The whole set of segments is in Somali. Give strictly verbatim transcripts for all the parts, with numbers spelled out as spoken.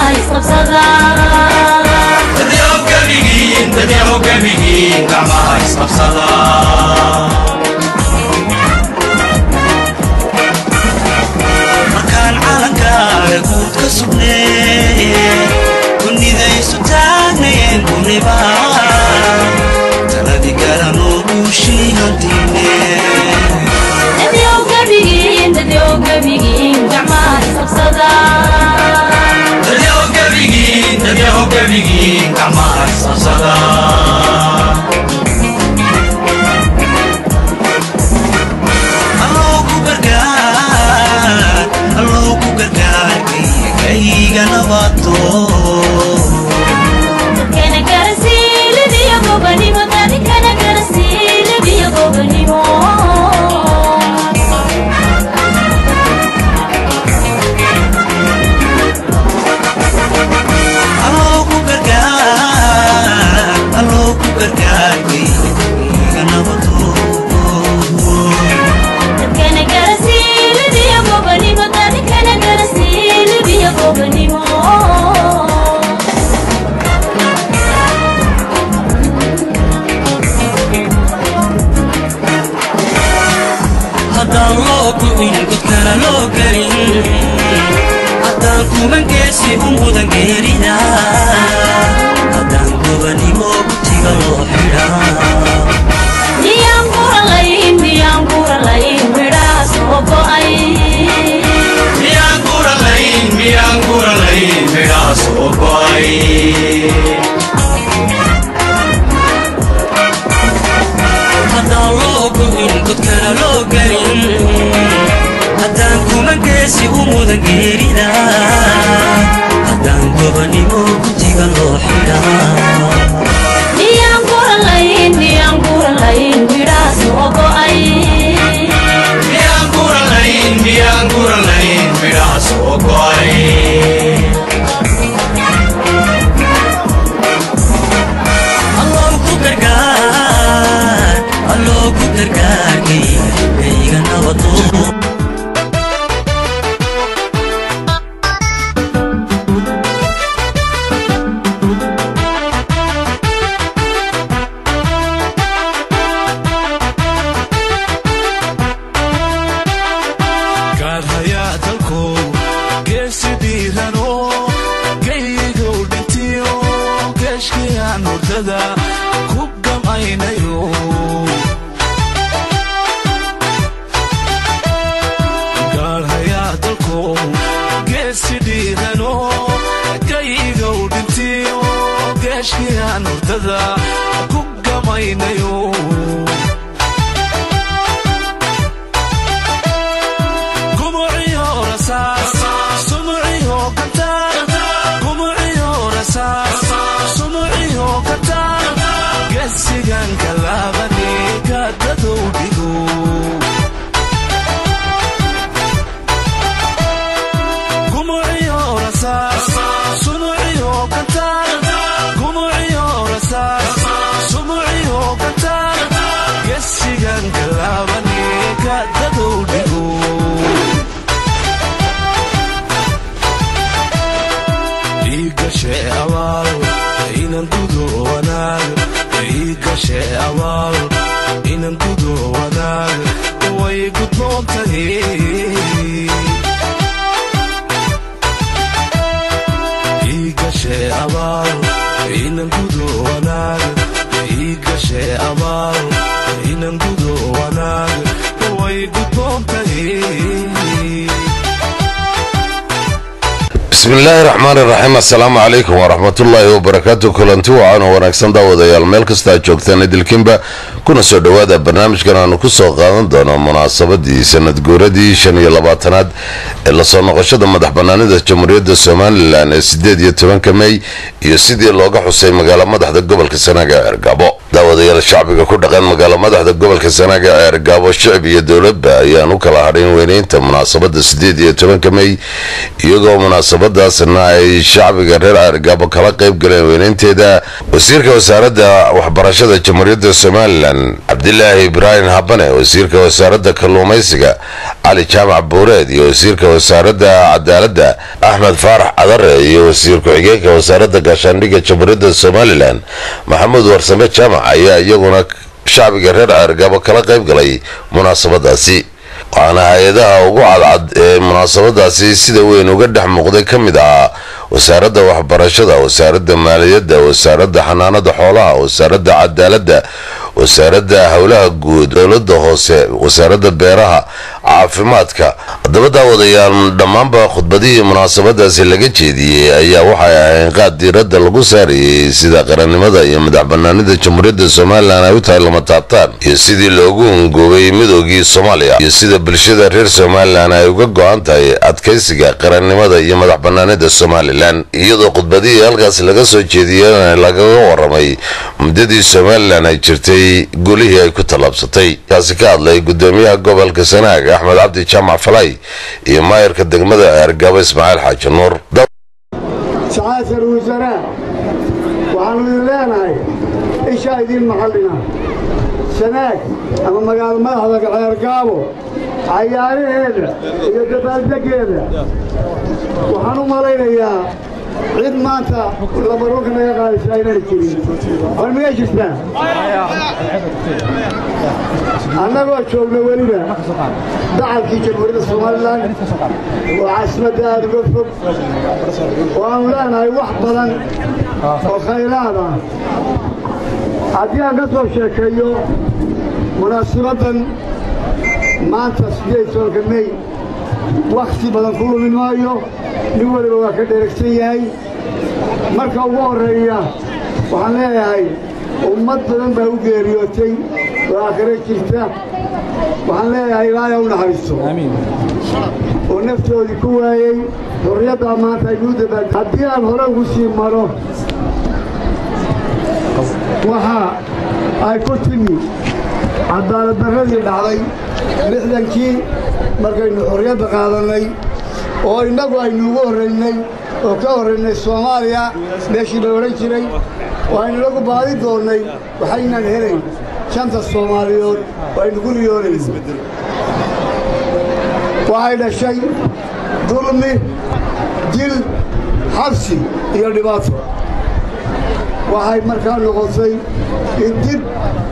isqabsada dadyow gabigiin dadyow gabigiin gacmaha isqabsada markaan calankaaga guud ka sugnee kunidaysu taagnayeen kuniba taladi garanoo guushiihantiine dadyow gabigiin dadyow gabigiin gacmaha isqabsada dadyow gabigiin dadyow gabigiin gacmaha isqabsada alloo ku gargaar alloo ku gargaar kayga nabato dadkana garasiilidiyo gobanimo dadkana garasiilidiyo gobanimo kuman geesi umudan geerida haddaan gobanimo gutiga loo xidhaa miyaan guralayn miyaan guralayn midhaa soo go'ay miyaan guralayn miyaan guralayn midhaa soo go'ay haddaan loo go'in godkana loo gelin haddaan kuman geesi umudan geerida haddaan gobanimo gutiga loo xidhaa miyaan guralayn miyaan guralayn midhaa soo go'ay miyaan guralayn miyaan guralayn midhaa soo go'ay alloo ku gargaar alloo ku gargaar kayga nabado بسم الله الرحمن الرحيم السلام عليكم ورحمة الله وبركاته كلنتي وعانا ونكسن داودايال meel kasta aad joogtaan idilkiinba kuna soo dhawaada barnaamijkan aanu ku soo qaadan doono munaasabadii sanad guuradii shan iyo labaatanaad ee la soo noqoshada madax banaanida Jamhuuriyadda Soomaaliland ee sideed iyo tobanka May iyo sidii looga xusay magaalo madaxda gobolka Sanaag ee Argabo daawadayaal shacbiga ku dhaqan magaalo madaxda gobolka Sanaag ee Ceergaabo shacab iyo dawladba ayaan u kala hadhin weynaynta munaasabada sideed iyo tobanka May iyagoo munaasabadaasna ay shacbiga reer Ceergaabo kala qayb galeen weynaynteeda wasiirka wasaaradda waxbarashada Jamhuuriyadda Somaliland Cabdilaahi Ibraahim Habane wasiirka wasaaradda kalluumaysiga Ali Jaamac Buureed iyo wasiirka wasaaradda cadaaladda Ahmed Faarax Cadare iyo wasiir ku-xigeenka wasaaradda gaashaandhigga Jamhuuriyadda Somaliland Maxamed Warsame Jaamac ayaa iyaguna shacbiga reer Ceergaabo kala qayb galay munaasabadaasi waxaana hay'adaha ugu cadcad ee munaasabadaasi sida weyn uga dhex muuqday ka mid ah wasaaradda waxbarashada wasaaradda maaliyadda wasaaradda xanaanada xoolaha wasaaradda cadaaladda wasaaradda hawlaha guud dawladda hoose wasaaradda beeraha caafimaadka haddaba daawadayaal dhammaanba khudbadihii munaasabadaasi laga jeediyey ayaa waxay ahayn qaad diiradda lagu saarayay sida qarannimada iyo madaxbanaanida Jamhuuriyadda Somaliland ay u tahay lama taabtaan iyo sidii loogu ungoobay midoogii Soomaaliya iyo sida bulshada reer Somaliland ay uga go'an tahay adkaysiga qarannimada iyo madaxbanaanida Somaliland iyadoo khudbadihii halkaas laga soo jeediyay lagaga waramay muddadii Somaliland ay jirtay gulihii ay ku talaabsatay kaasi ka hadlay gudoomiyaha gobolka Sanaag Axmed Cabdi Jaamac Falay iyo maayarka degmada Ceergaabo Ismaaciil Xaaji Nuur سعادة الوزراء وعلى لنا إيش هايدين محلنا سناك أما مقال ما هذا Ceergaabo عياري هذا يدبال دقيقة وحنو مالينا يا عيد مانتا لبروكنا يا غالي ساينا الكريم هل يجلسنا أنا قلت شوفنا ولينا دعا في جمهورية Somaliland وعاصمة هذا قفب وأولانا يوحبلا وخيرانا عديان قصر شاكيو مناسبة مانتا سيدي سوكمي وقتي بدن كله من مايو نقول بقى كدركسية مركب وورية وحنايا أمة بدن بهوجريوتي وآخر كيفته وحنايا لا يوم نحرسه آمين ونفسه لكواي ورياضة ما تجود بعد هديان هلا وسيم مرو وها أي كتني عدالة بغير العلي مثلا كي markaynu xorriyadda qaadanay oo inagu aynu ugu horreynay oo ka horreynay Soomaaliya meeshii la oran jiray waxaynu lagu baadi doonay waxaynan helayn shanta Soomaaliyood waxaynu ku riyoonay waxay dhashay dulmi dil xabsi iyo dhibaato waxay markaa noqotay in dib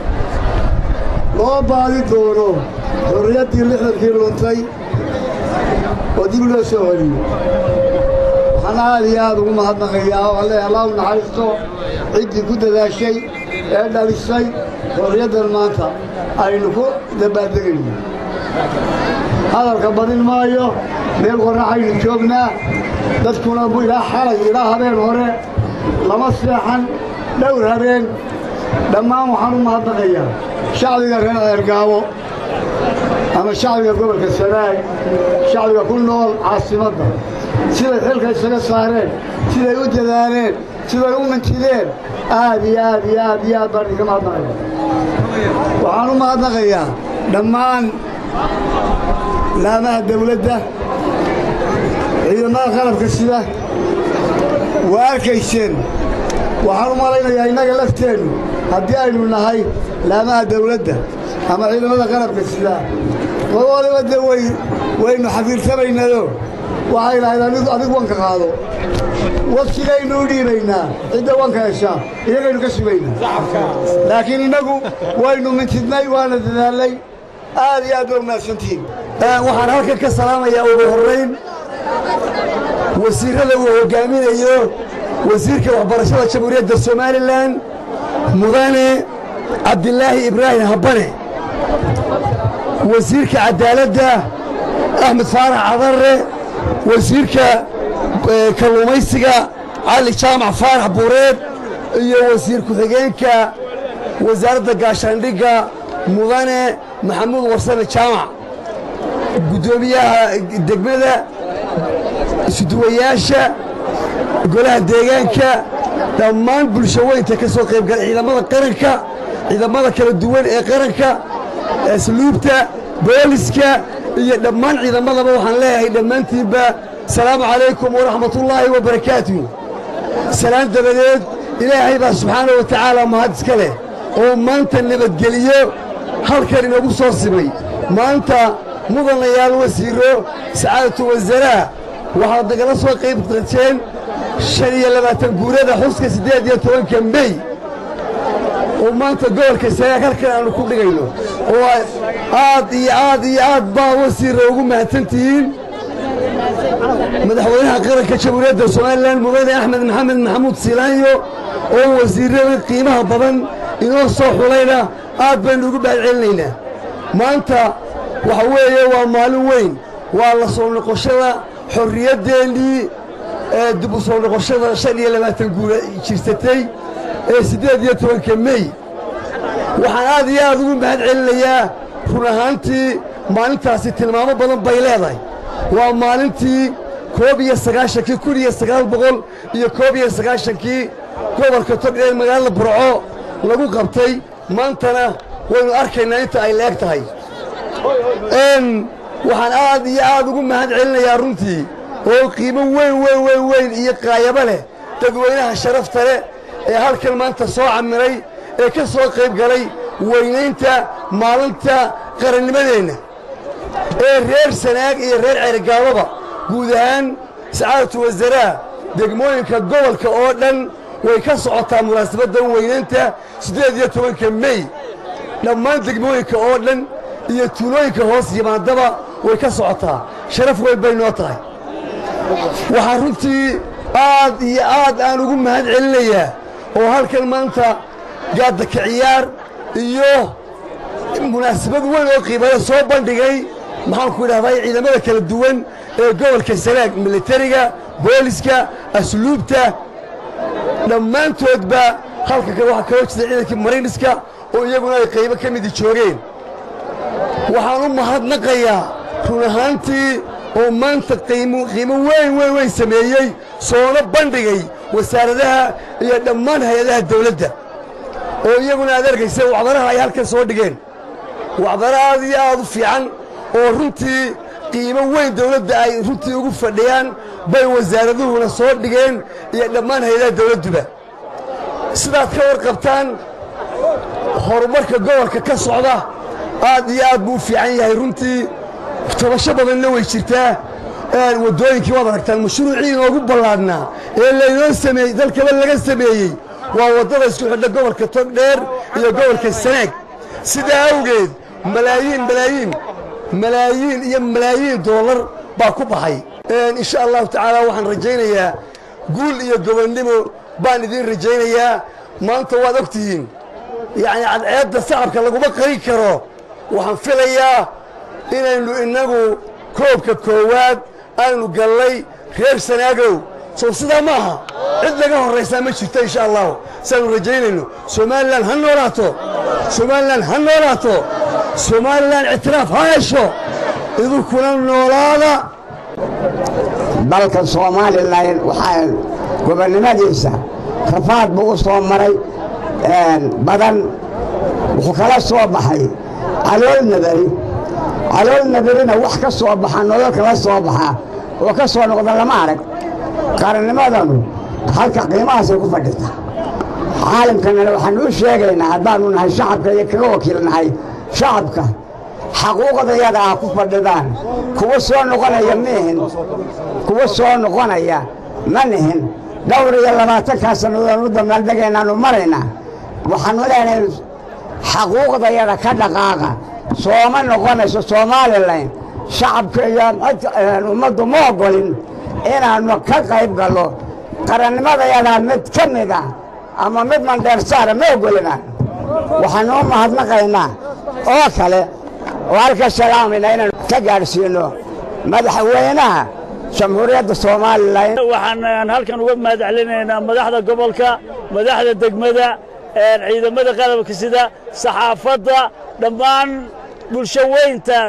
loo baadi doono xorriyaddii lixdankii luntay oo dib loo soo celiyo waxaan aad iyo aad ugu mahadnaqayaa oo alle Allah u naxariisto ciddii ku dadaashay ee dhalisay xorriyaddan maanta aynu ku dabaaldegayno hadalka badin maayo meel qorraxaynu joognaa dadkuna ilaa xalay ilaa habeen hore lama seexan dhowr habeen dhammaan waxaan u mahadnaqayaa shacbiga reer Ceergaabo ama shacbiga gobolka Sanaag shacbiga ku nool caasimadda siday xilka isaga saareen siday u dadaaleen siday u mintideen aad iyo aad iyo aad iyo aad baan iga mahadnaqayaa waxaan u mahadnaqayaa dhammaan laamaha dawladda ciidamada qalabka sida waa arkayseen waxaan u malaynayaa innaga lafteennu haddii aynu nahay laamaha dawladda ama ciidamada qalabka sida waliba de way waynu xafiirtamaynaayo waxay lahayd adigu wanka qaado waqtigaynu u dhiibaynaa cidda wanka heshaa iyagaynu ka sugaynaa laakiin innagu waynu mintidnay waana dadaalnay aad iyo aad waa mahadsantihiin waxaan halkan ka salaamayaa ugu horrayn wasiirada uu hogaaminayo wasiirka waxbarashada Jamhuuriyadda Somaliland mudane Cabdilaahi Ibraahim Habane wasiirka cadaaladda Ahmed Faarax Cadare wasiirka kalluumaysiga Ali Jaamac Faarax Buureed iyo wasiir ku-xigeenka wasaaradda gaashaandhigga mudane Maxamed Warsame Jaamac gudoomiyaha degmada isduwayaasha golaha deegaanka dhammaan bulsho weynta ka soo qayb galay ciidamada qaranka ciidamada kala duwan ee qaranka asluubta booliska iyo dhammaan ciidamadaba waxaan leeyahay dhammaantiinba asalaamu calaykum waraxmatullaahi wabarakaatuh salaan dabadeed ilaahay baa subxaana wa tacaala mahad iska leh oo maanta nabadgeliyo halkan inoogu soo simay maanta mudanayaal wasiiro sacaadatu wasaaraa waxaad nagala soo qayb qateen shan iyo labaatan guurada xuska siddeed iyo tobanka mey oo maanta gobolka sanaag halkan aanu ku dhigayno oo aad iyo aad iyo aad baa wasiirra ugu mahadsantihiin madaxweynaha qaranka jamhuuriyadda somalilan mudane axmed maxamed maxamuud siilaanyo oo wasiirrada qiimaha badan inoo soo xulayna aad baynu ugu mahadcelinaynaa maanta waxa weeye waa maalin weyn waa la soo noqoshada xorriyaddeenii ee dib u soo noqoshada shan iyo labaatan guura jirsatay ee siddeed iyo tobanka mey waxaan aad iyo aad ugu mahad celinayaa run ahaantii maalintaasi tilmaamo badan bay leedahay waa maalintii koob iyo sagaashankii kun iyo sagaal boqol iyo koob iyo sagaashankii gobolka togdheer magaalada burco lagu qabtay maantana waynu arkaynaa inta ay leeg tahay waxaan aad iyo aad ugu mahad celinayaa runtii oo qiimo weyn weyn weyn weyn iyo qaayabo leh dadweynaha sharafta leh ee halkan maanta soo camiray ee ka soo qayb galay weynaynta maalinta qarannimadeenna ee reer sanaag iyo reer ceerigaababa guud ahaan sacaadatu wasaaraa degmooyinka gobolka oo dhan way ka socotaa munaasabaddan weynaynta siddeed iyo tobanka mey dhammaan degmooyinka oo dhan iyo tuulooyinka hoos yimaadaba way ka socotaa sharaf weyn bay noo tahay waxaan runtii aad iyo aad aan ugu mahad celinayaa oo halkan maanta gaadaka ciyaar iyo munaasabad weyn oo qiibale soo bandhigay maxaanku idhahday ciidamada kala duwan ee gobolka sanaag militariga booliska asluubta dhammaantoodba halka kale waxaa kaloo jira ciidankii mariiniska oo iyaguna ay qaybo ka midi joogeen waxaan u mahadnaqayaa run ahaantii oo maanta qiimo qiimo weyn weyn weyn sameeyey soona bandhigay wasaaradaha iyo dhammaan hay-adaha dawladda oo iyaguna aad argaysa wacdaraha ay halkan soo dhigeen wacdara aad iyo aad u fiican oo runtii qiimo weyn dawladda ay runtii ugu fadhiyaan bay wasaaraduhuna soo dhigeen iyo dhammaan hay-adaha dawladduba sidaad ka warqabtaan horumarka gobolka ka socda aad iyo aad buu u fiican yahay runtii tabasho badanna way jirtaa waddooyinkii waad aragtaan mashruucii inoogu ballaadhnaa ee laynoo sameeyey dalkaba laga sameeyey waa waddada isku xidha gobolka togdheer iyo gobolka sanaag sidaa awgeed malaayiin malaayiin malaayiin iyo malaayiin doolar baa ku baxay insha allahu tacaala waxaan rajaynayaa guul iyo gobonnimo baan idiin rajaynayaa maanta waad og tihiin yacni cadceedda sacabka laguma qarin karo waxaan filayaa inaynu innagu koobka koowaad aynu gallay reer sanaagow soo sidaa ma aha cid laga horraysaa ma jirto insha allahu saanu rajaynayno somalilan ha noolaato somalilan ha noolaato somalilan ictiraaf ha hesho idinkuna noolaada dalka somalilan waxaa gobonnimadiisa rafaad buu u soo maray badan wuxuu kala soo baxay calool nabari calool nabarina wax ka soo baxa nolol kala soo baxa oo ka soo noqda lama arag qarannimadanu halka qiimahaasay ku fadhita caalamkana waxaanu u sheegaynaa haddaanu nahay shacabka iyo kaga wakiilnahay shacabka xaquuqdayada ah ku fadhidaan kuwa soo noqonaya mihin kuwa soo noqonaya ma nihin dhowr iyo labaatankaa sannadood u dambaaldegaynaanu maraynaa waxaanu leenahay xaquuqdayada ka dhaqaaqa sooma noqonayso somalilan shacabka iyo ummaddu ma oggolin inaannu ka qayb gallo qarannimadayada mid ka mid ah ama mid mandheersaara ma oggolina waxaanu u mahadnaqaynaa oo kale oo halka salaamayna inaan ka gaadhsiinno madaxweynaha jamhuuriyadda somalilan waxaan halkan uga mahad celinaynaa madaxda gobolka madaxda degmada ciidamada qalabka sida saxaafadda dhammaan bulshaweynta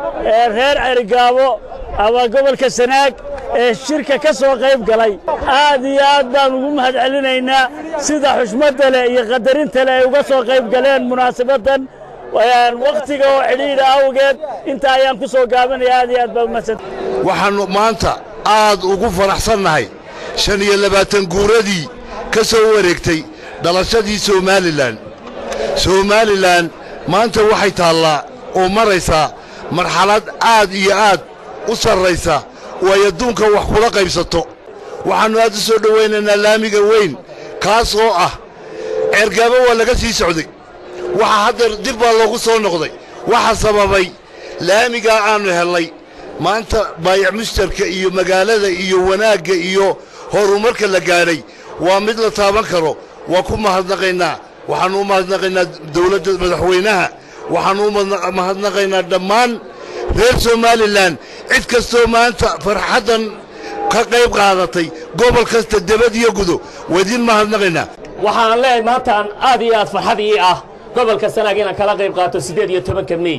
reer Cergaabo ama gobolka Sanaag ee shirka ka soo qayb galay aad iyo aad baan ugu mahadcelinaynaa sida xushmada leh iyo qadarinta leh ay uga soo qayb galeen munaasabadan wayaan waqtiga oo xiriira awgeed inta ayaan ku soo gaabanayaa aad iyo aad baan mahadsan waxaan maanta aad ugu faraxsanahay shan iyo labaatan guuradii ka soo wareegtay dhalashadii Somaliland Somaliland maanta waxay taallaa oo maraysaa marxalad aad iyo aad u sarraysa way adduunka wax kula qaybsato waxaanu aad u soo dhawaynaynaa laamiga weyn kaas oo ah Cergaabo waa laga sii socday waxa hadda dib baa loogu soo noqday waxa sababay laamiga aanu helay maanta baayac mushtarka iyo magaalada iyo wanaagga iyo horumarka la gaaray waa mid la taaban karo waa ku mahadnaqaynaa waxaanu u mahadnaqaynaa dawladda madaxweynaha waxaanu u mahadnaqaynaa dhammaan reer Somaliland cid kastoo maanta farxadan ka qayb qaadatay gobol kasta dibad iyo gudo wadin mahadnaqaynaa waxaan leeyahay maanta aad iyo aad farxadii ah gobolka Sanaag inaan kala qayb qaato sideed iyo tobanka May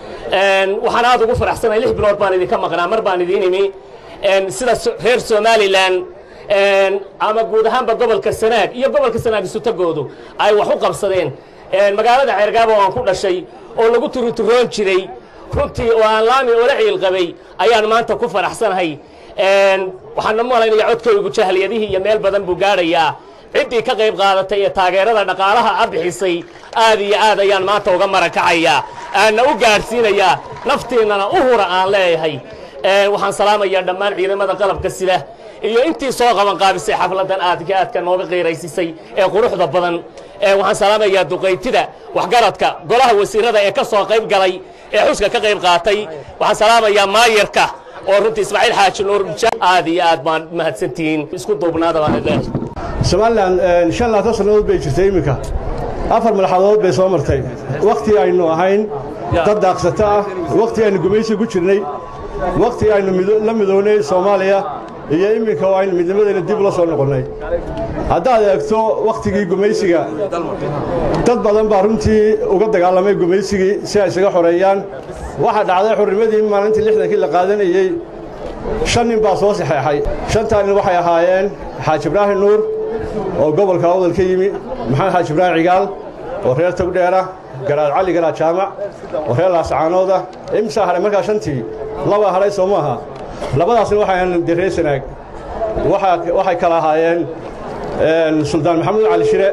een waxaan aad ugu faraxsanahay lix bilood baan idin ka maqnaa mar baan idin imi een sida reer Somaliland een ama guud ahaanba gobolka Sanaag iyo gobolka Sanaag isu tagoodu ay wax u qabsadeen een magaalada Cergaabo aan ku dhashay oo lagu turuturoon jiray runtii oo aan laami oo la ciil qabay ayaan maanta ku faraxsanahay een waxaan malaynayaa codkaygu jahliyadihii iyo meel badan buu gaarayaa ciddii ka qayb qaadatay ee taageerada dhaqaalaha abixisay aad iyo aad ayaan maanta uga marakacayaa aan u gaarsiinayaa nafteennana u hura aan leeyahay ee waxaan salaamayaa dhammaan ciidamada qalabka sida iyo intii soo qaban qaabisay xafladan aad ka aadka nooga qeyraysiisay ee quruxda badan ee waxaan salaamayaa duqeytida waxgaradka golaha wasiirada ee ka soo qayb galay ee xuska ka qayb qaatay waxaan salaamayaa maayarka oo runtii Ismaaciil Xaaji Nuur aad iyo aad baan mahadsantihiin isku duubnaada baan leeyahay Somaliland shan laatan sanadood bay jirtay imika afar marxaladood bay soo martay waqti aynu ahayn dad daaqsata ah waqti aynu gumaysi ku jirnay waqti aynu la midoonay Soomaaliya iyo imika oo aynu midnimadeena dib la soo noqonay haddaad eegto waqtigii gumaysiga dad badan baa runtii uga dagaalamay gumaysigii si ay isaga xoreeyaan waxa dhacday xurnimadii maalintii lixdankii la qaadanayay shan nin baa soo saxeexay shantaan nin waxay ahaayeen Xaaji Ibraahim Nuur oo gobolka Awdal ka yimi maxamed Xaaji Ibraahim Cigaal oo reer Togdheera garaad Cali garaad Jaamac oo reer Laascaanooda imsa haray markaa shantii laba haray Soomaha labadaasna waxaan diray Sanaag waxa waxay kala ahaayeen een Sultaan Maxamed Cali Shire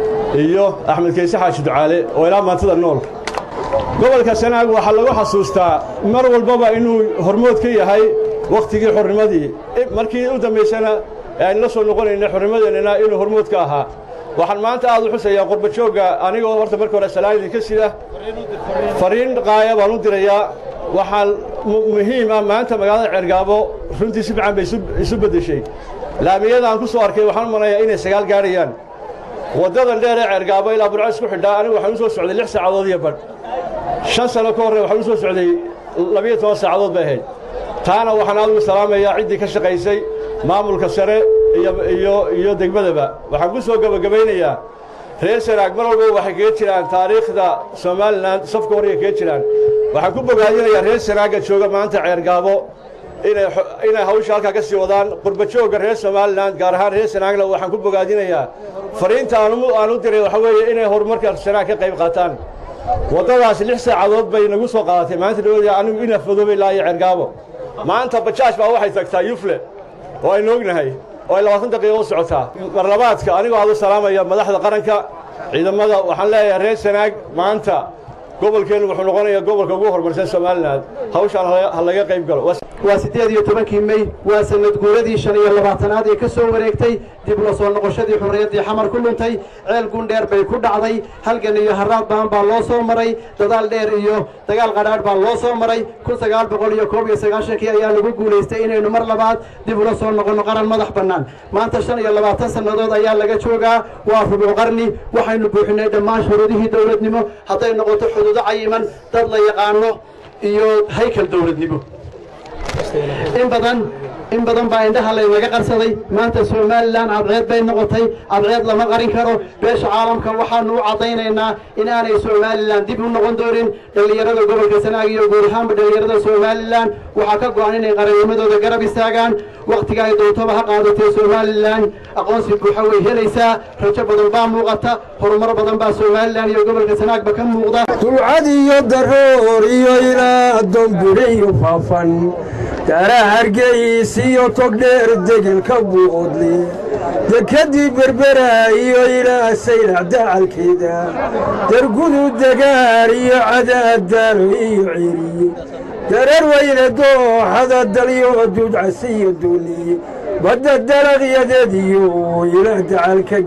iyo Axmed Kayse Xaaji Ducaale oo ilaa maantada nool gobolka Sanaag waxa lagu xasuustaa mar walba inuu hormood ka yahay waqtigii xurnimadii markii u dambeysana aan la soo noqonayna xurnimadeena inuu hormood ka ahaa waxaan maanta aad u xusayaa qurba jooga anigoo horta markii hore salaadii ka sida fariin qaaya baan u dirayaa waxaan muhiim ah maanta magaalada Cergaabo runtii si fiican bay isu bedeshay laamiyada aan ku soo arkay waxaan maleeyaa inay sagaal gaarayaan wadadan dheer ee Cergaabo ilaa Burco isku xidhaa anigu waxaan u soo socday lix saacadood iyo badh shan sano ka hor waxaan u soo socday laba iyo toban saacadood bay ahayd taana waxaan aad u salaamayaa ciddii ka shaqaysay maamulka sare iyo iyo iyo degmadaba waxaan ku soo gabagabeynayaa reer Sanaag mar walba waxay ka jiraan taariikhda Somaliland safka hore ka jiraan waxaan ku bogaadinayaa reer Sanaag jooga maanta Cergaabo inay inay hawsha halka ka sii wadaan qurba jooga reer Somaliland gaar ahaan reer Sanaagna waxaan ku bogaadinayaa fariinta aan u diray waxa weeye inay horumarka Sanaag ka qayb qaataan wadadaas lix saacadood bay nagu soo qaadatay maanta dawladda anigu ina fadoobay ilaa Cergaabo maanta bajaaj baa waxay tagtaa Yufle oo ay noognahay oo ay labaatan daqiiqo socotaa barlabaadka anigoo aad u salaamaya madaxda qaranka ciidamada waxaan leeyahay reer Sanaag maanta gobolkeenu wuxuu noqonayaa gobolka ugu horumarsan Somaliland hawshan ha laga qayb galo waa sideed iyo tobankii May waa sanad guuradii shan iyo labaatanaad ee ka soo wareegtay dib loo soo noqoshadii xurriyadii xamar ku luntay ceel gundheer bay ku dhacday halgan iyo haraad baan baa loo soo maray dadaal dheer iyo dagaal qadhaadh baa loo soo maray kun sagaal boqol iyo koob iyo sagaashankii ayaa lagu guulaystay inaynu mar labaad dib ula soo noqono qaran madax bannaan maanta shan iyo labaatan sannadood ayaa laga joogaa waa rubuc qarni waxaynu buuxinay dhammaan shuruudihii dowladnimo hadday noqoto xuduudo cayiman dad la yaqaano iyo haykal dowladnimo in badan in badan baa indhaha laynaga qarsaday maanta somalilan cadceed bay noqotay cadceed lama qarin karo beesha caalamka waxaanu u caddaynaynaa in aanay somalilan dib u noqon doonin dhallinyarada gobolka sanaag iyo guud ahaanba dhallinyarada somalilan waxaa ka go-an inay qarannimadooda garab istaagaan wakhtiga ay doontoba ha qaadatee somalilan aqoonsi buuxa way helaysaa rajo badan baa muuqata horumar badan baa somalilan iyo gobolka sanaagba ka muuqda dulcad iyo daroor iyo ilaa dombure iyo faafan dara hargeys iyo togdheer degelka buuqodle dekadii berbera iyo ilaa saylac dacalkeeda dargudu degaar iyo cadaadaalo iyo ciriye dareer weyne dooxada dalyo duudcasi iyo duuniye badda dalaqyadeed iyo ilaa dacalka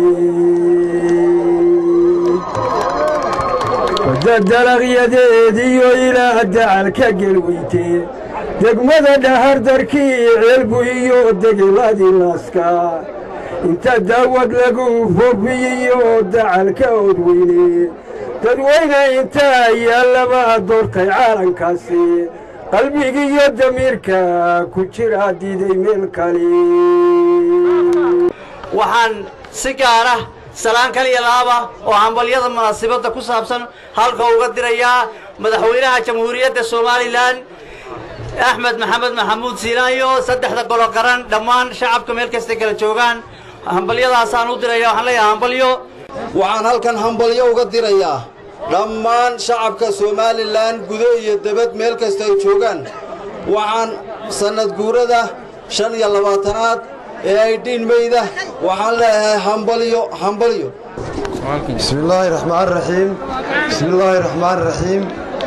gelweyn badda dalaqyadeed iyo ilaa dacalka gelweytee degmada dhahardarkii ceelbu iyo degeladii laaska inta daawad lagu fobiyiyo dacalka odweyne dadweyne intaa yaallaba doortay caalankaasi qalbigiiyo damiirka ku jira diiday meel kale waxaan si gaara salaan kaliya laaba oo hambalyada munaasabadda ku saabsan halka uga dirayaa madaxweynaha jamhuuriyadda somalilan axmed maxamed maxamuud siilaanyo saddexda golo qaran dhammaan shacabka meel kasta kala joogaan hambalyadaasaan u diraya waxaan leeyahay hambalyo waxaan halkan hambalyo uga dirayaa dhammaan shacabka somalilan gudo iyo debad meel kasta ay joogaan waxaan sannad guurada shan iyo labaatanaad ee ay dhiinmayda waxaan leeyahay hambalyo hambalyo بسم الله الرحمن الرحيم بسم الله الرحمن الرحيم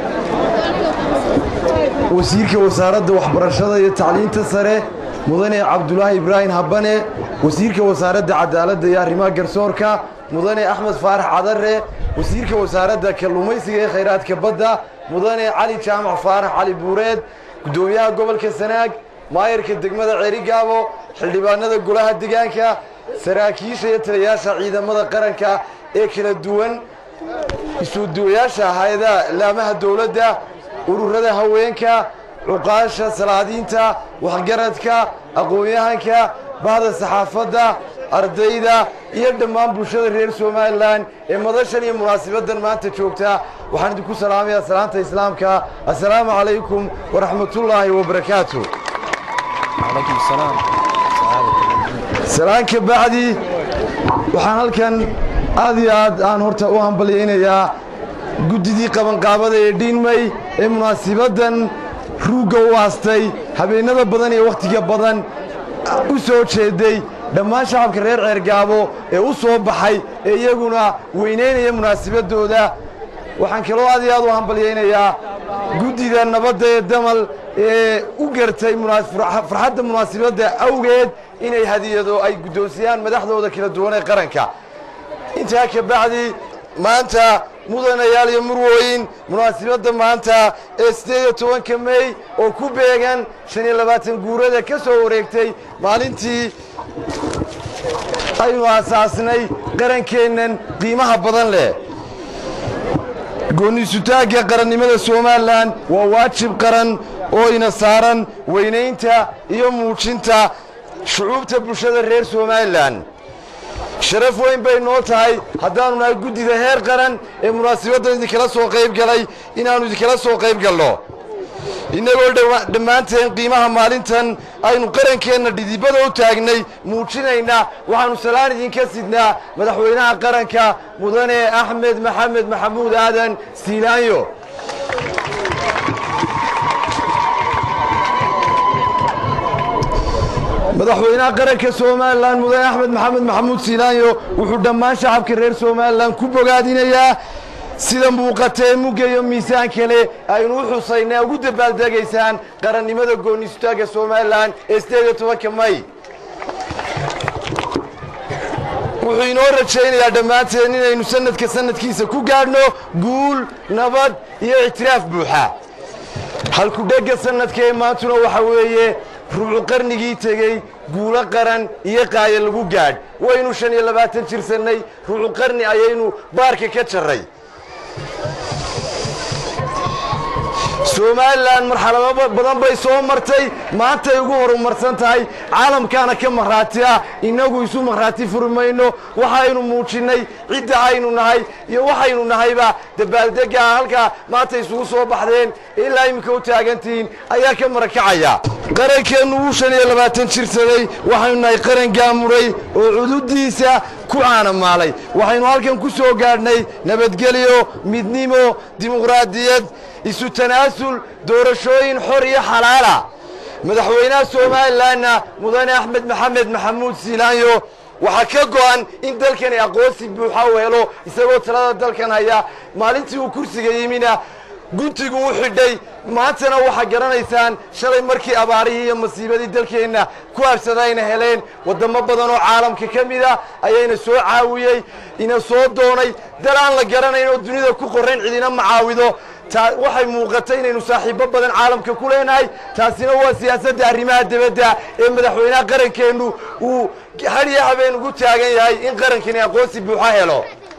wasiirka wasaaradda waxbarashada iyo tacliinta sare mudane cabdulaahi ibraahim habane wasiirka wasaaradda cadaaladda iyo arrimaha garsoorka mudane axmed faarax cadare wasiirka wasaaradda kalluumaysiga ee khayraadka badda mudane cali jaamac faarax cali buureed gudoomiyaha gobolka sanaag maayarka degmada ceerigaabo xildhibaanada golaha deegaanka saraakiisha iyo taliyayaasha ciidamada qaranka ee kala duwan isuduwayaasha hay'adaha laamaha dowladda ururada haweenka cuqaasha salaadiinta waxgaradka aqoon-yahanka bahda saxaafadda ardayda iyo dhammaan bulshada reer somalilan ee madashan iyo munaasabaddan maanta joogta waxaan idinku salaamayaa salaanta islaamka assalaamu calaykum waraxmatullaahi wabarakaatu salaan ka bacdi waxaan halkan aad iyo aad aan horta u hambalyaynayaa guddidii qabanqaabada ee dhiinmay ee munaasibaddan ruugga u aastay habeennada badan iyo wakhtiga badan u soo jeeday dhammaan shacabka reer ceergaabo ee u soo baxay ee iyaguna weynaynaya munaasibaddooda waxaan kaloo aad iyo aad u hambalyaynayaa guddida nabadda ee damal ee u gartay farxadda munaasibadda awgeed inay hadiyado ay guddoonsiyaan madaxdooda kala duwan ee qaranka intaa ka bacdi maanta mudanayaal iyo murwooyin munaasibadda maanta ee siddeed iyo tobanka mey oo ku beegan shan iyo labaatan guurada ka soo wareegtay maalintii aynu aasaasnay qarankeennan qiimaha badan leh go'niisutaagga qarannimada somalilan waa waajib qaran oo ina saaran weynaynta iyo muujinta shucuubta bulshada reer somalilan sharaf weyn bay noo tahay haddaannu nahay guddida heer qaran ee munaasibaddan idinkala soo qayb galay inaannu idinkala soo qayb galno innagoo dhammaanteen qiimaha maalintan aynu qarankeenna dhidibada u taagnay muujinayna waxaannu salaan idinka sidnaa madaxweynaha qaranka mudane axmed maxamed maxamuud aadan siilaanyo madaxweynaha qaranka somalilan mudane axmed maxamed maxamuud siilaanyo wuxuu dhammaan shacabka reer somalilan ku bogaadinayaa sida muuqatee mugga iyo miisaan kale aynu u xusaynaa ugu dabaaldegaysaan qarannimada go'niisutaagga somalilan ee siddeed iyo tobanka may wuxuu inoo rajaynayaa dhammaanteen inaynu sanadka sanadkiisa ku gaadhno guul nabad iyo ictiraaf buuxa halkudhegga sanadka ee maantuna waxa weeye rubucu qarnigii tegey guulo qaran iyo qaaya lagu gaadh waynu shan iyo labaatan jirsannay rubucu qarni ayaynu baarka ka jarray somalilan marxalado badan bay soo martay maantay ugu horumarsan tahay caalamkaana ka marhaati ah innagu isu marhaati furi mayno waxaynu muujinnay cidda aynu nahay iyo waxaynu nahayba dabaaldega halkaa maanta isugu soo baxdeen ilaa iminka u taagantihiin ayaa ka marakacaya qarankeennu wuu shan iyo labaatan jirsaday waxaynu nahay qaran gaamuray oo cududiisa ku caanamaalay waxaynu halkan ku soo gaadhnay nabadgelyo midnimo dimuqraadiyad isu tanaasul doorashooyin xor iyo xalaala madaxweynaha somalilanna mudane axmed maxamed maxamuud siilaanyo waxaa ka go'an in dalkani aqoonsi buuxa u helo isagoo talada dalkan haya maalintii uu kursiga yimina guntigu u xidhay maantana waxaa garanaysaan shalay markii abaarihii iyo masiibadii dalkeenna ku habsadayna heleen waddamo badan oo caalamka ka mid a ayayna soo caawiyey ina soo doonay dal aan la garanayn oo dunida ku qorrayn cidina macaawido waxay muuqatay inaynu saaxiibbo badan caalamka ku leenahay taasina waa siyaasadda arrimaha dibadda ee madaxweynaha qarankeennu uu hadhiyo habeen ugu taagan yahay in qarankani aqoonsi buuxa helo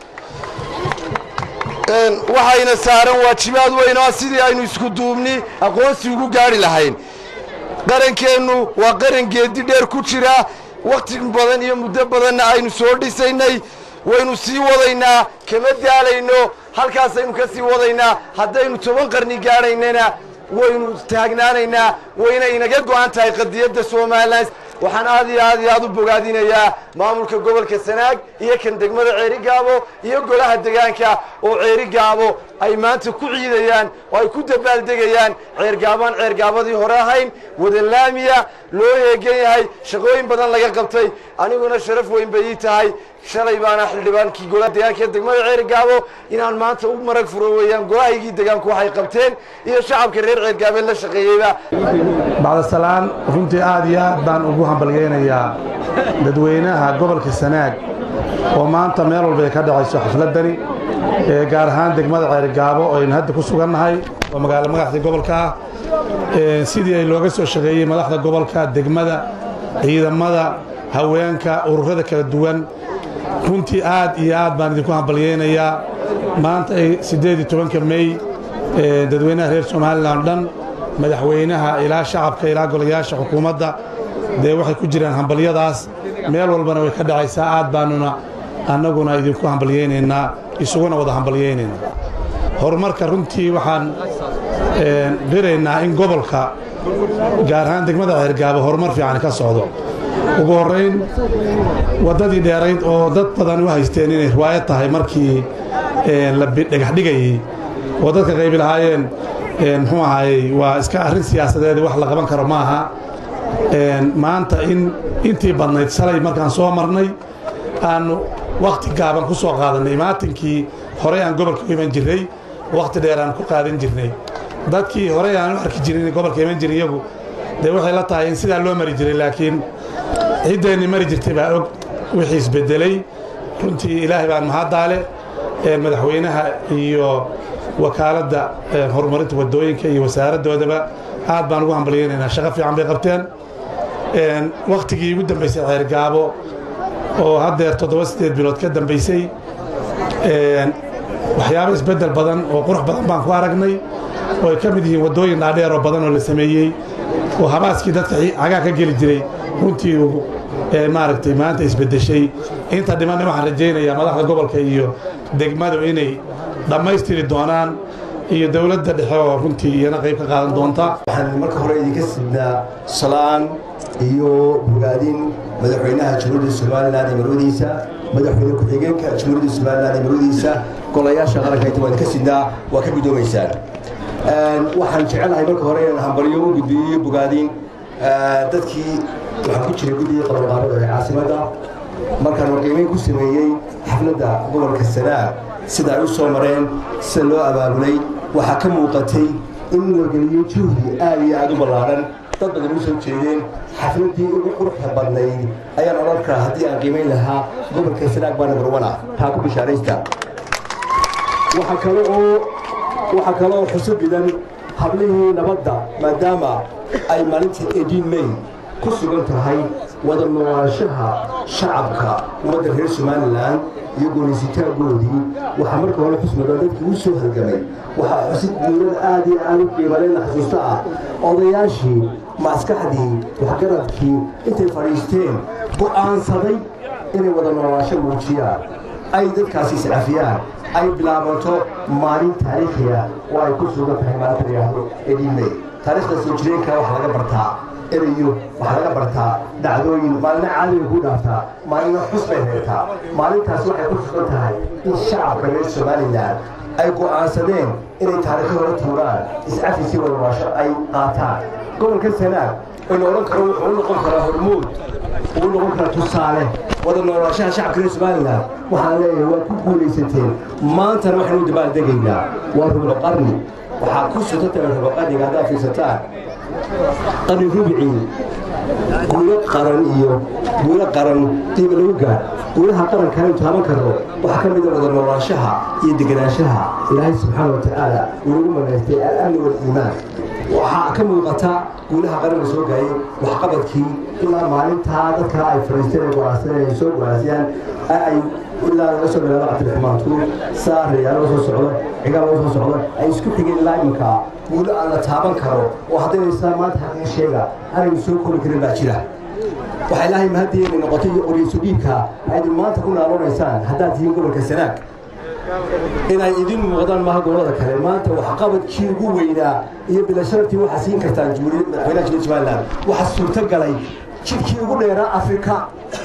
waxayna saaran waajibaad weyn oo sidii aynu isku duubni aqoonsi ugu gaari lahayn qarankeennu waa qaran geedi dheer ku jira wakhti badan iyo muddo badanna aynu soo dhisaynay waynu sii wadaynaa kama daalayno halkaasaynu ka sii wadaynaa haddaynu toban qarni gaadhaynana waynu taagnaanaynaa wayna inaga go'an tahay qadiyadda somalilan waxaan aad iyo aad iyo aad u bogaadinayaa maamulka gobolka sanaag iyo kan degmada ceerigaabo iyo golaha degaanka oo ceerigaabo ay maanta ku ciidayaan oo ay ku dabaaldegayaan ceergaabaan ceergaabadii hore ahayn wada laamiya loo heegan yahay shaqooyin badan laga qabtay aniguna sharaf weyn bay ii tahay shalay baana xildhibaankii golaha degaanka ee degmada ceerigaabo inaan maanta u marag furo weeyaan golahaygii degaanku waxay qabteen iyo shacabka reer ceergaabeen la shaqeeyeyba bacdasalaan runtii aad iyo aad baan ugu hambalyaynayaa dadweynaha gobolka sanaag oo maanta meel walba ay ka dhacayso xafladdani ee gaar ahaan degmada ceerigaabo oo aynu hadda ku sugannahay oo magaalo magaxdii gobolka ah sidii ay looga soo shaqeeyey madaxda gobolka degmada ciidamada haweenka ururada kala duwan runtii aad iyo aad baan idinku hambalyaynayaa maanta ay siddeed iyo tobanka mey dadweynaha reer somalilan o dhan madaxweynaha ilaa shacabka ilaa golayaasha xukuumadda dee waxay ku jiraan hambalyadaas meel walbana way ka dhacaysaa aad baanuna annaguna idinku hambalyaynaynaa isuguna wada hambalyaynaynaa horumarka runtii waxaan qiraynaa in gobolka gaar ahaan degmada ceergaabo horumar fiican ka socdo ugu horrayn waddadii dheerayd oo dad badan u haysteen inay riwaayad tahay markii la dhagaxdhigayey oo dadka qaybi lahaayeen muxuu ahaayey waa iska arrin siyaasadeed wax la qaban karo maaha maanta in intii badnayd shalay markaan soo marnay aanu wakhti gaaban ku soo qaadannay maatinkii horey aan gobolka u iman jirnay wakhti dheer aan ku qaadan jirnay dadkii horey aan u arki jirin gobolka iman jirin iyagu dee waxay la tahay in sidaa loo mari jiray laakiin ciddeenni mari jirtay baa og wixii isbeddelay runtii ilaahay baan mahaddaale madaxweynaha iyo wakaaladda horumarinta waddooyinka iyo wasaaraddoodaba aad baan ugu hambalyaynaynaa shaqo fiican bay qabteen wakhtigii ugu dambaysay ceergaabo oo haddeer toddoba siddeed bilood ka dambaysay waxyaabo isbeddel badan oo qurux badan baan ku aragnay oo ay ka mid yihiin waddooyin dhaadheer oo badan oo la sameeyey oo habaaskii dadka cagaa ka geli jiray runtii uu maaragtay maanta isbeddeshay inta dhimanna waxaan rajaynayaa madaxda gobolka iyo degmadu inay dhammaystiri doonaan iyo dowladda dhexe oo runtii iyana qayb ka qaadan doonta waxaan marka hore idinka sidnaa salaan iyo bogaadin madaxweynaha jamhuuriyadda somalilan iyo marwadiisa madaxweyne ku-xigeenka jamhuuriyadda somalilan iyo marwadiisa golayaasha qaranka inta waa idinka sidnaa waa ka guddoomaysaan waxaan jecelahay marka hore inaan hambalyo u gudbiyo bogaadin dadkii waxaan ku jiray guddiga qabanqaabada ee caasimadda markaan warqiimeyn ku sameeyey xafladda gobolka sanaag sida ay u soo mareen sida loo abaabulay waxaa ka muuqatay in la geliyo juhdi aad iyo aad u ballaadhan dad badan u soo jeedeen xafladdii ugu quruxda badnayd ayaan odhan karaa haddii aan qiimayn lahaa gobolka sanaag baa number one ah taa ku bishaaraysta waxaa kale oo waxaa kale oo xusubidan hablihii nabadda maadaama ay maalintii eighteen may ku sugan tahay wada noolaanshaha shacabka ummadda reer somalilan iyo goonisitaagoodii waxaa marka hore xusmada dadkii u soo halgamay waxaa xusid guurada aad iyo aad u qiimalayna xasuusta ah odayaashii maskaxdii waxgaradkii intay fadhiisteen go'aansaday inay wada noolaansho muujiyaan ay dadkaasi iscafiyaan ay bilaabanto maalin taariikhiya oo ay ku sugan tahay maalinta la yidhaahdo edimey taariikhda soo jireenka waxaa laga bartaa erayo waxaa laga bartaa dhacdooyin maalina caadiga ku dhaaftaa maalina xus bay reertaa maalintaas waxay ku sugan tahay in shacabka reer somalilan ay go'aansadeen inay taariikhi hore tuuraan iscafisi wada noolaansho ay qaataan gobolka sanaag aynu odhan karo wuxuu u noqon karaa hormuud ugu noqon karaa tusaale wada noolaanshaha shacabka reer somalilan waxaan leeyahay waa ku guulaysateen maantana waxaynu dabaaldegaynaa waa rublo qarni waxaa ku sutantahay rublo qarniga haddaad fiirsataan qarni rubicii guulo qaran iyo guulo qaran diiba lagu gaar guulaha qaranka aynu taaban karno waxaa ka mid a wada noolaanshaha iyo deganaanshaha ilaahay subxaana wa tacaala uu nagu manaystay al-amni wal-iimaan waxaa ka muuqata guulaha qaranka soo gaayay waxqabadkii ilaa maalintaa dadka ay fadhiisteen ee go'aansadeen ay soo go'aansiyaan ay ilaa laga soo bilaabo cabdiraxmaan tuur saaraya laga soo socdo cigaal laga soo socdo ay isku xigeen ilaa iminka guulo aan la taaban karo oo haddayna isla maanta xaqiin sheega aanaynu soo koobi karin baa jira waxaa ilaahay mahadii inay noqotay iyo qoriyeyso dhiibka aydin maanta ku naaloonaysaan haddaad tihiin gobolka sanaag inay idin muuqdaan maaha gobolada kale maanta waxqabadkii ugu weynaa iyo bilasharaftii waxaa siin kartaan madaxweynaha jumhuuriyadda somalilan waxaa suurto galay jidkii ugu dheeraa afrika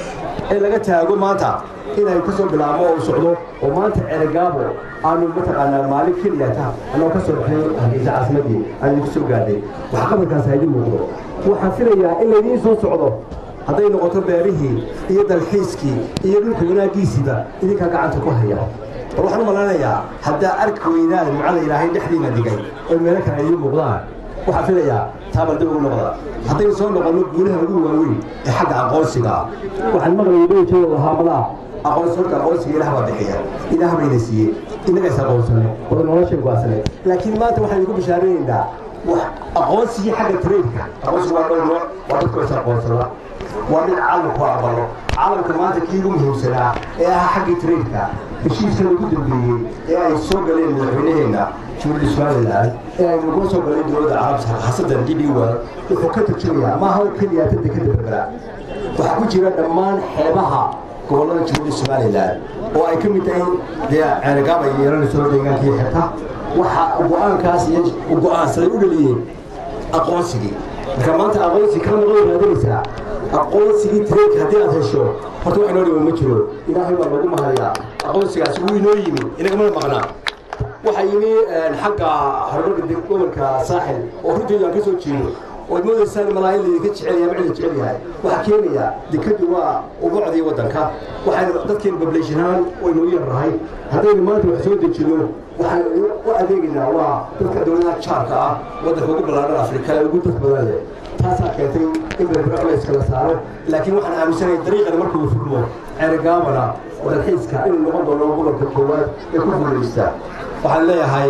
ee laga taago maanta inay ka soo bilaabo oo socdo oo maanta ceregaabo aanu mataqaanaa maalin keliya ta anoo ka soo baxay hargeysa caasimadii aanu ku soo gaadhay waxqabadkaas ha idin muuqdo waxaan filayaa in laydiin soo socdo hadday noqoto beerihii iyo dalxiiskii iyo dhulka wanaagiisiiba idinkaa gacanta ku haya bal waxaan u malanayaa haddaa arki weynaan mucada ilaahay dhexdiina dhigay oo meelo kale ay idiin muuqdaan waxaan filayaa taabal dib ugu noqda haddaynu soo noqonno guulaha ugu waaweyn ee xagga aqoonsiga waxaan maqlayay dhowjooda haamadaha aqoonsi horta aqoonsiga ilaah baa bixiya ilaah bayna siiyey innaga is aqoonsane wada noloshay go'aansanay laakiin maanta waxaan igu bishaaraynaynaa wax aqoonsigii xagga traydka aqoonsigu waa dhowr nooc waa dadku is aqoonsada waa mid caalamku aqbalo caalamka maanta kii ugu muhiimsanaa ee ahaa xaggii traydka heshiiska ugu dambeeyey ee ay soo galeen madaxweynaheenna jumhuuriyadda somalilan ee ay nagu soo galeen dowladda carabta hasadan d b world wuxuu ka tarjumayaa maaha oo keliya dadda ka dababara waxaa ku jira dhammaan xeebaha gobollada jumhuuriyadda somalilan oo ay ka mid tahay dee ceergaab ay yeelanayso deegaankii xirta waxa go'aankaas iyo go'aansaday u dhaliyeen aqoonsigii marka maanta aqoonsi kala noqon raadinaysaa aqoonsigii traydka haddii aad hesho horta wax inoo dhiman ma jiro ilaahay baa loogu mahadayaa aqoonsigaas wuu inoo yimi inagamana maqnaa waxaa yimi xagga horumarka gobolka saaxil oo runteedu aan ka soo jeedo ood moodaysaan malaa in laydinka jecelyahay ma cida jecel yahay waxaa keenaya dekadu waa ubocdii waddanka waxaynu dadkeenu bableyshan ahaan waynu u yarnahay haddaynu maanta wax soo dejino waxaan u adeegaynaa waa dadka dowladaha jaarka ah waddanka ugu ballaadhan afrika ee ugu dad badan leh taasaa keentay in berbera culayska la saaro laakiin waxaan aaminsanahay dariiqan markuu furmo ceregaabana dalxiiska inuu noqon doono gobolka koowaad ee ku guulaysta waxaan leeyahay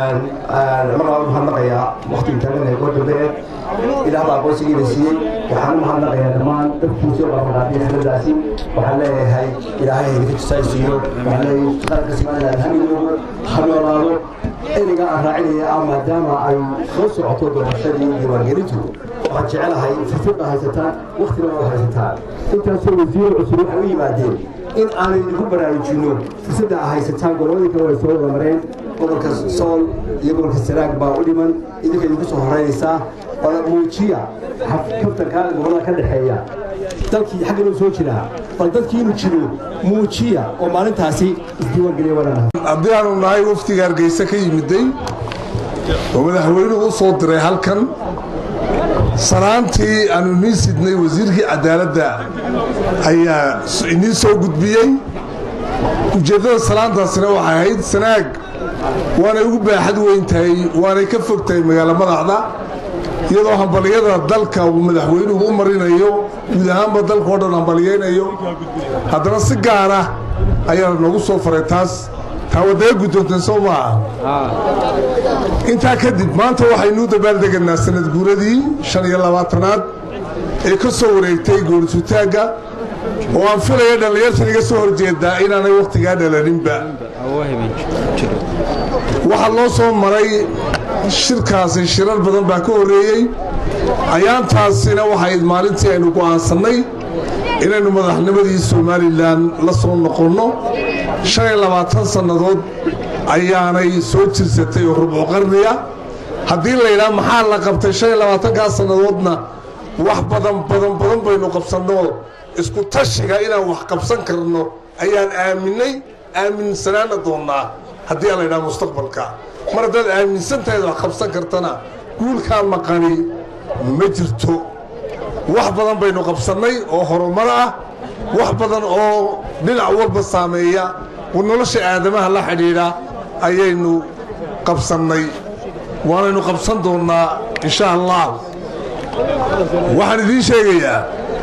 mar labaad mahadnaqayaa waqtiga taaganahay goor dambe ilaah baa aqoonsigiina siiyey waxaan u mahadnaqayaa dhammaan dadkii soo qabanqaabiyey xafladaasi waxaan leeyahay ilaahay idinka jisaaysiiyo waxaan leeyahay qaranka somaliland ha midoobo ha noolaado ereyga aan raacinaya ah maadaama ay soo socoto doorashadii diiwaangelintu waxaan jecelahay fursad baa haysataan waqtina waa haysataan intaasoo wasiiro cusub waxay u yimaadeen in aanay idinku baraarujinno fursadda a haysataan gobolladii kale way soo wada mareen gobolka sool iyo gobolka sanaag baa u dhiman idinka idinku soo horeynaysaa bal muujiya kabtanka gobollada ka dhexeeya dalkii xagga inuu soo jiraa bal dadkii inuu jiro muujiya oo maalintaasi isdiiwaangeliya wadanaha haddii aanu nahay waftiga hargeysa ka yimiday oo madaxweynuhu u soo diray halkan sanaantii aanu inii sidnay wasiirkii cadaaladda ayaa inii soo gudbiyey ujeeddada salaantaasina waxay ahayd sanaag waanay ugu baaxad weyn tahay waanay ka fog tahay magaalo madaxda iyadoo hambaliyada dalka uu madaxweynuhu u marinayo guud ahaanba dalka oo dhan hambaliyaynayo haddana si gaara ayaa noogu soo faray taas taa waddaga guddoonteen soo maaha intaa kadib maanta waxaynuu dabaaldeganaa sanad guuradii shan iyo labaatanaad ee ka soo wareegtay goorsutaagga oo aan filaya dhallinyartan iga soo horjeedaa inaanay wakhtigaa dhalaninba waxaa loo soo maray shirkaasi shirar badan baa ka horreeyey ayaantaasina waxayd maalintii aynu go'aansannay inaynu madaxnimadii somalilan la soo noqonno shan iyo labaatan sannadood ayaanay soo jirsatay oo rubcu qarniya haddii laydhaha maxaa la qabtay shan iyo labaatankaa sannadoodna wax badan badan badan baynu qabsannoo isku tashiga inaan wax qabsan karno ayaan aaminay aaminsanaana doonnaa haddii aan laydhaha mustaqbalka mar haddaad aaminsantahayd wax qabsan kartana guulkaa maqani ma jirto wax badan baynu qabsannay oo horumar ah wax badan oo dhinac walba saameeya oo nolosha aadamaha la xidhiidha ayaynu qabsannay waanaynu qabsan doonnaa insha allah waxaan idiin sheegayaa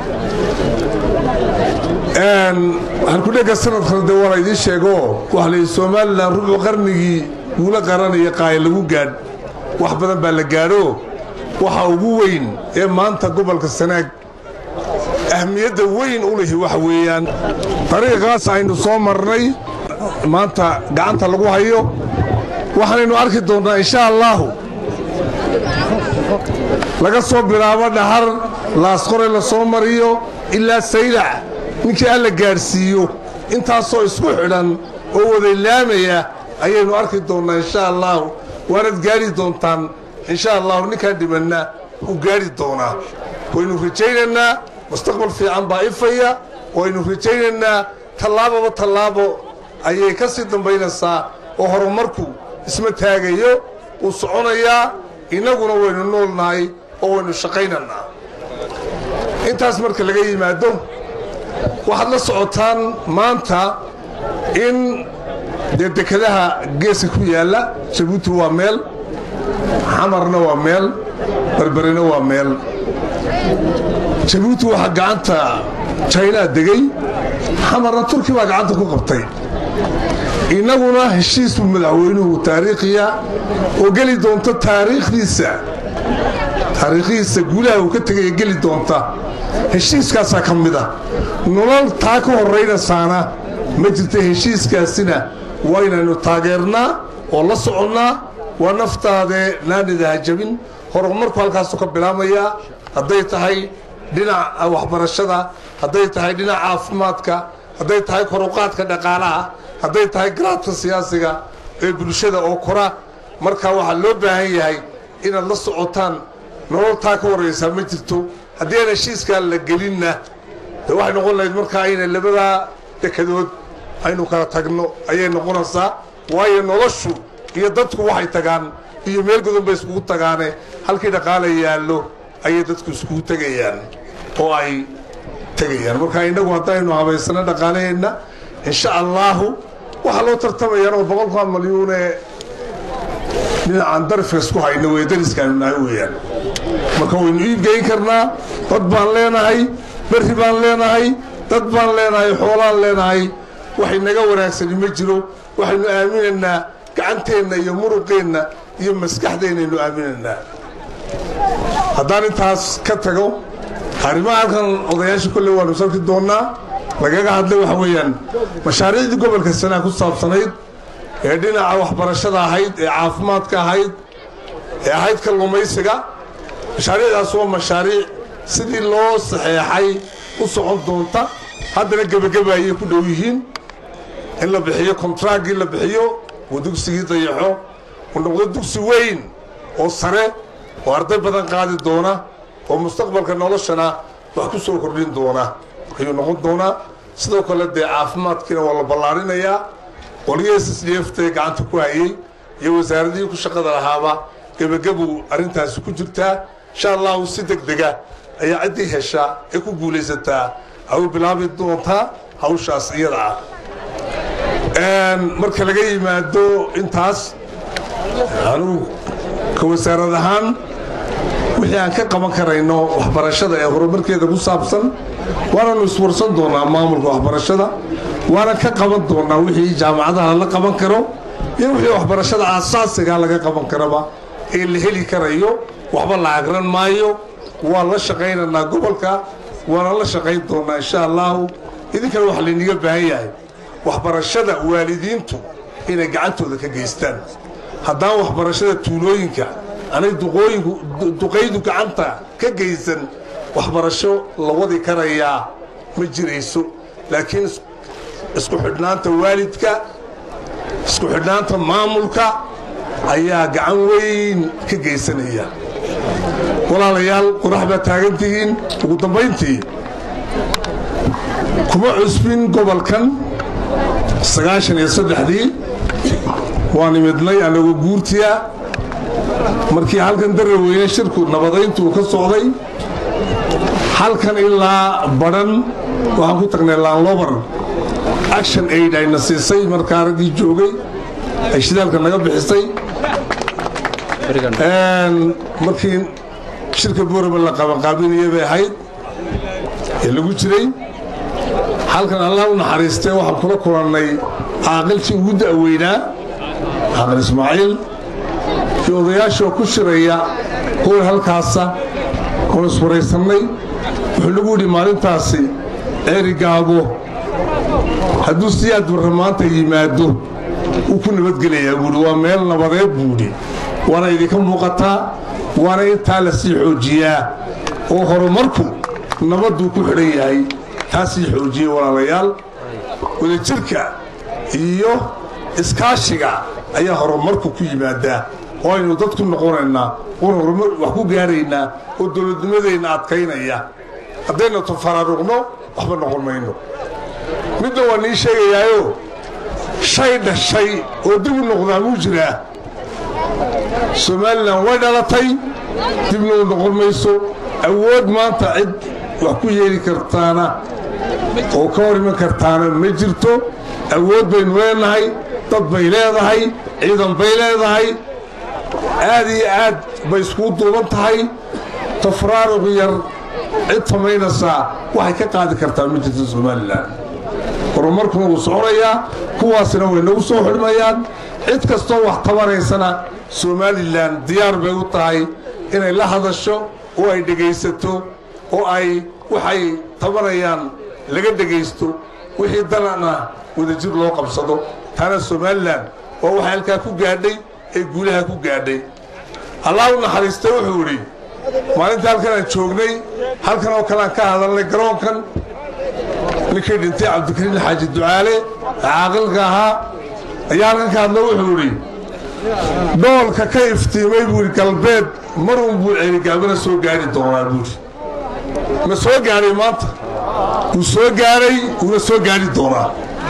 halkudhegga sanadkan dee waana idiin sheego waxa la yidhi somalilan rubcu qarnigii guula qaranaya qaaya lagu gaadh wax badan baa la gaadho waxa ugu weyn ee maanta gobolka sanaag ahmiyadda weyn u lihi waxa weeyaan dariiqaas aynu soo marnay maanta gacanta lagu hayo waxaanaynu arki doonnaa insha allaahu laga soo bilaabo dhahar laasqore la soo mariyo ilaa saylac ninkii alla gaadhsiiyo intaasoo isku xidhan oo wadaylaamaya ayaynu arki doonnaa insha allaahu waanad gaadhi doontaan insha allahu ninkaan dhimanna u gaadhi doonaa waynu rajaynaynaa mustaqbal fiican baa ifaya waynu rajaynaynaa tallaababa tallaabo ayay ka sii dambaynaysaa oo horumarku isma taagayo uu soconayaa innaguna waynu noolnahay oo waynu shaqaynaynaa intaas marka laga yimaado waxaad la socotaan maanta in dee dekedaha geeska ku yaalla jabuuti waa meel xamarna waa meel berberina waa meel jabuuti waxaa gacanta jaynaa degay xamarna turki baa gacanta ku qabtay innaguna heshiis buu madaxweynuhu taariikhiya oo geli doonta taariikhdiisa taariikhdiisa guulaha uu ka tegaya geli doonta heshiiskaasaa ka mid ah nolol taa ka horraynaysaana ma jirta heshiiskaasina waa inaynu taageernaa oo la soconnaa waa naftaadee naanida ha jabin horumarku halkaasuu ka bilaamayaa hadday tahay dhinaca waxbarashada hadday tahay dhinaca caafimaadka hadday tahay koruqaadka dhaqaalaha hadday tahay garaadka siyaasiga ee bulshada oo kora markaa waxaa loo baahan yahay inaad la socotaan nolol taa ka horraysaa ma jirto haddii aan heshiiskaa la gelinna dee waxay noqon lahayd markaa inay labadaa dekadood aynu kala tagno ayay noqonaysaa waayo noloshu iyo dadku waxay tagaan iyo meel godan bay iskugu tagaane halkii dhaqaala yaallo ayay dadku iskugu tegayaan oo ay tegayaan markaa innagu haddaynu habaysano dhaqaalaheenna insha allaahu waxaa loo tartamayaan oo boqolkaa malyuunee dhinacaan darifka isku hayno wey dariskaanu nahay weeyaan marka waynu iibgeyn karnaa dad baan leenahay berri baan leenahay dad baan leenahay xoolaan leenahay waxay naga wanaagsani ma jiro waxaynu aaminaynaa gacanteenna iyo muruqeenna iyo maskaxdeennaynu aaminaynaa haddaan intaas ka tago arrimaha halkan odayaasha kolley waanu sarki doonnaa lagaga hadlay waxa weeyaan mashaariicdii gobolka sanaa ku saabsanayd ee dhinaca waxbarashada ahayd ee caafimaadka ahayd ee ahayd kalluumaysiga mashaariicdaas waa mashaariic sidii loo saxeexay u socon doonta haddana gebageba ayay ku dhow yihiin in la bixiyo kontraaggii la bixiyo oo dugsigii dayaxo uu noqdo dugsi weyn oo sare oo arday badan qaadi doona oo mustaqbalka noloshana wax ku soo kordhin doona ayuu noqon doonaa sidoo kale dee caafimaadkiina waa la ballaarinayaa qoliyii s s d f tee gacanta ku hayey iyo wasaaradihii ku shaqada lahaaba gebagabuu arrintaasi ku jirtaa insha allahu si deg dega ayaa ciddii hesha ee ku guulaysataa ay u bilaabi doontaa hawshaas iyada ah marka laga yimaado intaas anugu ka wasaarad ahaan wixii aan ka qaban karayno waxbarashada ee horumarkeeda ku saabsan waananu iswarsan doonaa maamulka waxbarashada waanan ka qaban doonaa wixii jaamacadaha la qaban karo iyo wixii waxbarashada aasaasiga laga qaban karaba ee la heli karayo waxba la agran maayo waan la shaqaynaynaa gobolka waana la shaqayn doonnaa insha allahu idinkana waxa layniga baahan yahay waxbarashada waalidiintu inay gacantooda ka geystaan haddaan waxbarashada tuulooyinka anay duqooyinku duqaydu gacanta ka geysan waxbarasho la wadi karayaa ma jirayso laakiin isku xidhnaanta waalidka isku xidhnaanta maamulka ayaa gacan weyn ka geysanaya walaalayaal qorax baa taagan tihiin ugu dambayntii kuma cusbin gobolkan sagaashan iyo saddexdii waan imidnay anagoo guurtiya markii halkan daraweyne shirku nabadayntuu ka socday halkan ilaa badhan waxaan ku tagnay laanlobar action aid ayna siisay markaa raggii joogay ay shidaalka naga bixisay markii shirka boorama la qabanqaabinaya bay ahayd ee lagu jiray halkan allah u naxariistee waxaan kula kulannay caaqilkii ugu da'weynaa caaqil ismaaciil iyo odayaashoo ku shiraya kuwan halkaasa oon iswaraysannay wuxuu nagu yidhi maalintaasi ceerigaabo hadduu siyaad barra maanta yimaado wuu ku nabadgelayaa buuhi waa meel nabadeed buudhi waana idinka muuqataa waana intaa la sii xoojiyaa oo horumarku nabadduu ku xidhan yahay taa sii xoojiya walaalayaal wadajirka iyo iskaashiga ayaa horumarku ku yimaadaa oo aynu dad ku noqonaynaa oon horumar wax ku gaaraynaa oo dowladnimadeenna adkaynaya haddayna tafaraaruqno waxba noqon mayno midna waa nii sheegayaayo shay dhashay oo dib u noqdaa muu jiraa somalilan way dhalatay dibna u noqon mayso awood maanta cid wax ku yeeli kartaana oo ka hor iman kartaana ma jirto awood baynu leenahay dad bay leedahay ciidan bay leedahay aad iyo aad bay iskuu duuban tahay tafraaruq yar cid samaynaysaa waxay ka qaadi kartaa ma jirto somalilan horumarkuna wuu soconayaa kuwaasina way nagu soo xidhmayaan cid kastoo wax tabanaysana somalilan diyaar bay u tahay inay la hadasho oo ay dhegaysato oo ay waxay tabanayaan laga dhegaysto wixii danana wadajir loo qabsado taana somalilan waa waxay halkaa ku gaadhay ee guulaha ku gaadhay allah u naxariistay wuxuu idhi maalinta halkan aan joognay halkan oo kale aan ka hadalnay garoonkan ninkii dhintay cabdikariin xaaji ducaale caaqilka ahaa ayaa halkan ka hadla wuxuu idhi dhoolka ka iftiimay buu idhi galbeed marun buu ceerigaabana soo gaari doonaa buuri ma soo gaadhay maanta wuu soo gaadhay wuuna soo gaari doonaa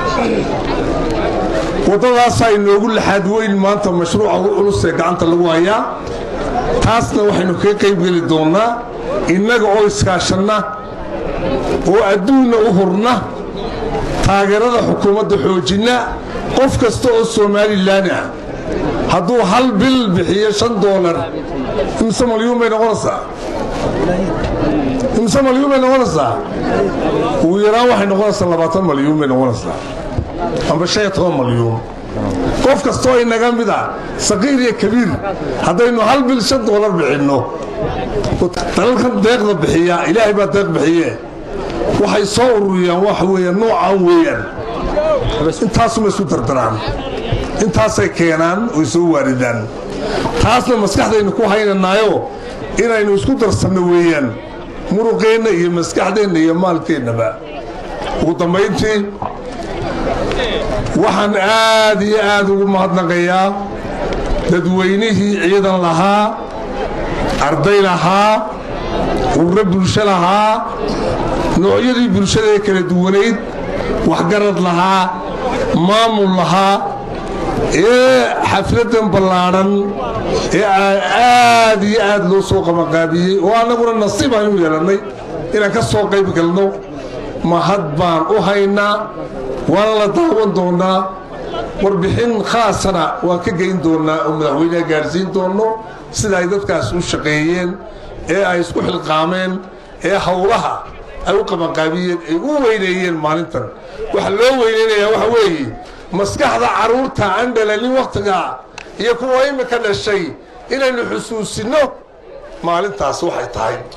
waddadaasaa inoogu laxaad weyn maanta mashruuca culus ee gacanta lagu hayaa taasna waxaynu kaga qayb geli doonnaa innaga oo iskaashanna oo adduunna u hurna taageerada xukuumadda xoojinna qof kasta oo somalilan ah hadduu hal bil bixiyo shan doolar imse malyuun bay noqonaysaa imse malyuun bay noqonaysaa ugu yaraan waxay noqonaysaa labaatan malyuun bay noqonaysaa amba shan iyo toban malyuun qof kastoo inaga mid ah saqiir iyo kabiir haddaynu hal bil shan doolar bixinno dalalkan deeqda bixiya ilaahay baa deeq bixiye waxay soo ururiyaan waxa weeyaan noocaan weeyaan intaasuma isu dardaraan intaasay keenaan oy soo waaridaan taasna maskaxdaynu ku haynanaayo inaynu isku darsanno weeyaan muruqeenna iyo maskaxdeenna iyo maalkeennaba ugu dambayntii waxaan aad iyo aad ugu mahadnaqayaa dadweynihii ciidan lahaa arday lahaa ururo bulsho lahaa noocyadii bulshada ee kala duwanayd waxgarad lahaa maamul lahaa ee xafladan ballaadhan ee aad iyo aad loo soo qabanqaabiyey oo annaguna nasiib aan u yeelannay inaan ka soo qayb galno mahad baan u haynaa waana la daawan doonnaa warbixin khaasana waan ka geyn doonnaa oo madaxweyneha gaadhsiin doonno sida ay dadkaas u shaqeeyeen ee ay isku xilqaameen ee howlaha ay u qabanqaabiyeen ay u weyneeyeen maalintan waxa loo weyneynayaa waxa weeye maskaxda carruurta aan dhalanin wakhtigaa iyo kuwa imika dhashay inaynu xusuusinno maalintaas waxay tahay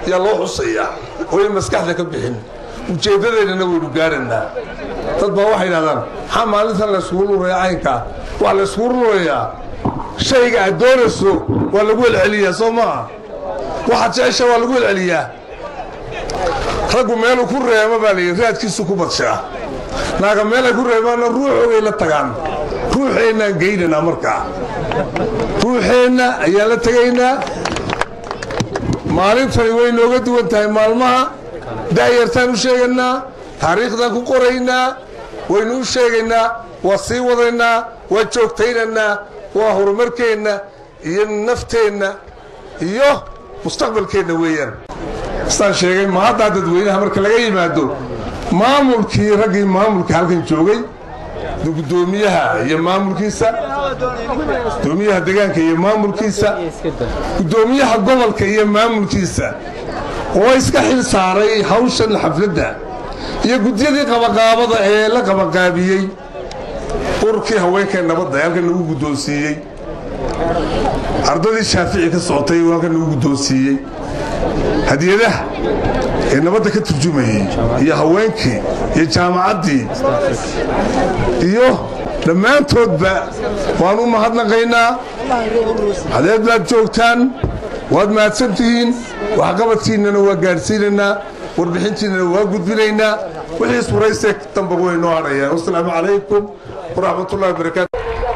yaa loo xusayaa oo in maskaxda ka bixin ujeeddadeennana waynu gaaraynaa dad baa waxay yidhahdaan maxaa maalintan layskugu luraya caynkaa waa layskugu lurayaa shayga aad doonayso waa lagu celceliyaa soo maaha waxaad jecesha waa lagu celceliyaa raggu meeluu ku reema baa layidhi raadkiisu ku badshaa naaga meelay ku reemaanna ruuxoogay la tagaan ruuxeennaan geynaynaa markaa ruuxeenna ayaan la tegaynaa maalintani way nooga duwan tahay maalmaha daayartaan u sheegaynaa taariikhdaan ku qoraynaa waynu u sheegaynaa waa sii wadaynaa waa joogtaynaynaa waa horumarkeenna iyo nafteenna iyo mustaqbalkeenna weeyaan istaan sheegay ma haddaa dadweynaha marka laga yimaado maamulkii raggii maamulka halkan joogay gudoomiyaha iyo maamulkiisa gudoomiyaha deegaanka iyo maamulkiisa gudoomiyaha gobolka iyo maamulkiisa oo iska xil saaray hawshan xafladda iyo guddiyadii qabaqaabada ee la qabaqaabiyey ururkii haweenka nabadda halkan lagu guddoonsiiyey ardadii shaafici ka socotay halkan lagu guddoonsiiyey hadiyadaha ee nabadda ka turjumayey iyo haweenkii iyo jaamacaddii iyo dhammaantoodba waan u mahadnaqaynaa hadeed baad joogtaan waad mahadsantihiin waxqabadkiinnana waa gaadhsiinaynaa warbixintiinnana waa gudbinaynaa wixii isfuraysee damba way noo hadhayaan wasalaamu calaykum waraxmatullahi wabarakaatu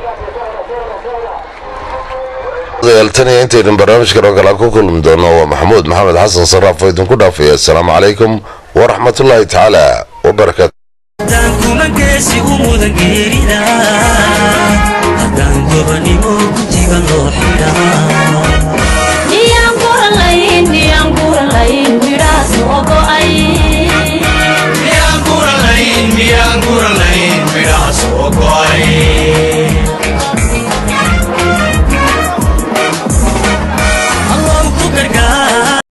dagaaltaniya intaynan barnaamijkan oo kale ku kulmi doono waa maxamuud maxamed xasan saraaf oo idinku dhaafaya assalaamu calaykum waraxmatullaahi tacaala wabarakaatu Miyaan guralayn midhaha soo go'ay